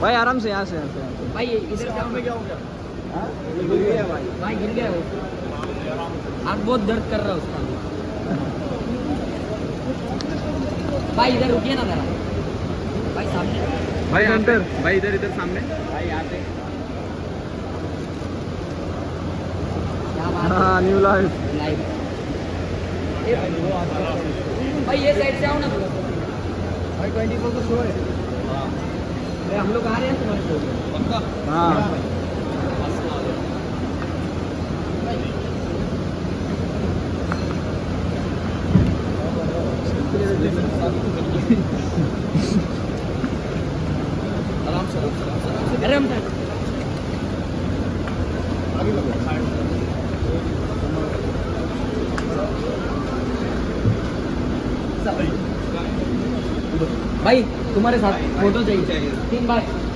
भाई आराम से, यहाँ से भाई इधर से में क्या हो गया? भाई गिर गया वो, आँख बहुत दर्द कर रहा है उसका। भाई इधर रुकिए ना जरा, भाई सामने, भाई अंदर, भाई इधर इधर सामने, भाई यहाँ पे। हाँ न्यू लाइफ। भाई ये साइड से आओ ना थोड़ा। भाई 24 को शो है। अरे हम लोग आ रहे हैं तुम्हारे शो में। पक्का? हाँ आराम से अरे हम भाई तुम्हारे साथ फोटो चाहिए 3 बार।